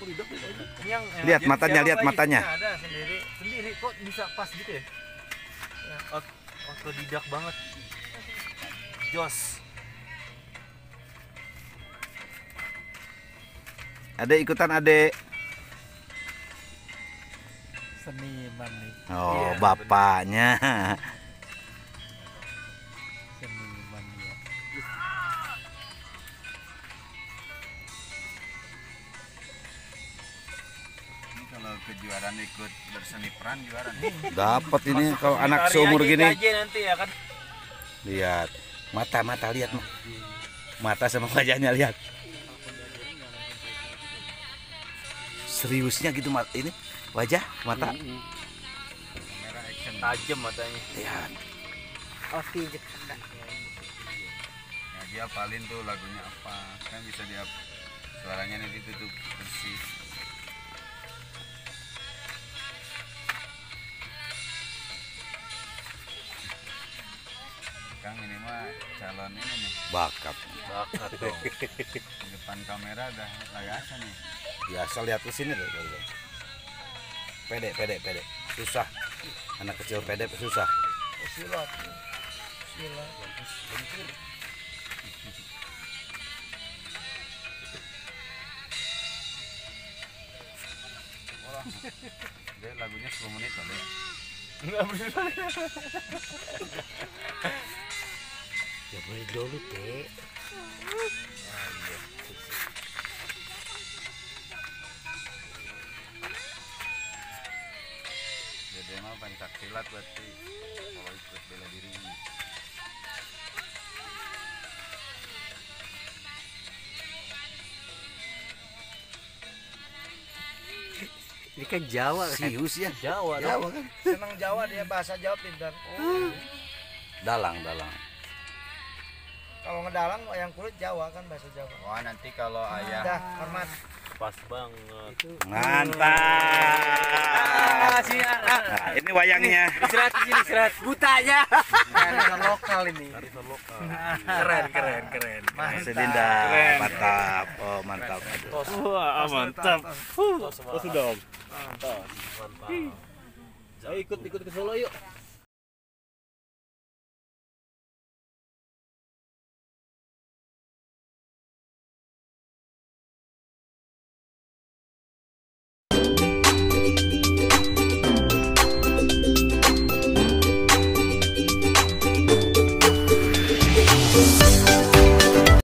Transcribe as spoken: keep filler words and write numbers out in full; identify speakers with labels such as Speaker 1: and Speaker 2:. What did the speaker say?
Speaker 1: Ini yang
Speaker 2: Lihat matanya, lihat matanya.
Speaker 1: Ada sendiri, sendiri kok bisa pas gitu ya? Ya, ot- otodidak banget. Jos.
Speaker 2: Adek ikutan adek.
Speaker 3: Seniman nih.
Speaker 2: Oh,
Speaker 1: Iya,
Speaker 2: bapaknya.
Speaker 3: Seniman ya.
Speaker 4: Ini kalau kejuaraan ikut berseni peran juara nih.
Speaker 2: Dapat ini kalau anak
Speaker 1: Tari
Speaker 2: seumur
Speaker 1: aja
Speaker 2: gini.
Speaker 1: aja nanti ya kan.
Speaker 2: Lihat. Mata-mata lihat. Mata sama wajahnya lihat. Seriusnya gitu mat ini wajah mata.
Speaker 4: Kamera action.
Speaker 1: Tajam matanya.
Speaker 2: Lihat.
Speaker 3: Oke.
Speaker 4: Ya dia hafalin tuh lagunya apa. Kan bisa dia suaranya nanti tutup bersih. Kang ini mah calon ini nih.
Speaker 2: Bakat.
Speaker 1: Bakat dong.
Speaker 4: Di depan kamera udah lagasan nih.
Speaker 2: Biasa lihat ke sini deh. Pede, pede, pede. Susah. Anak kecil pede susah.
Speaker 3: Silat. Silat.
Speaker 4: Dia lagunya sepuluh menit kali ya.
Speaker 1: Enggak bener.
Speaker 3: Ya boleh dulu, Teh.
Speaker 4: Dede mah pencak silat berarti kalau ikut bela diri.
Speaker 3: Ini kan Jawa kan.
Speaker 2: Serius ya?
Speaker 1: Jawa dong.
Speaker 2: Jawa kan?
Speaker 3: Senang Jawa dia, bahasa Jawa pintar.
Speaker 2: Dalang, dalang.
Speaker 3: Kalau ngedalang yang kulit Jawa kan bahasa Jawa.
Speaker 4: Wah nanti kalau ayah
Speaker 3: Dah, hormat.
Speaker 1: Pas banget.
Speaker 2: Mantap. Nah, ini wayangnya.
Speaker 1: Istirahat di sini, istirahat.
Speaker 3: Butanya. Kearifan lokal ini.
Speaker 1: Kearifan lokal.
Speaker 3: Keren, keren, keren.
Speaker 2: Masih Dinda. Mantap. Oh, mantap.
Speaker 1: Tos.
Speaker 5: Wah, mantap.
Speaker 1: Tos,
Speaker 5: Tos dong.
Speaker 1: Mantap. Ayo ikut ikut ke Solo yuk.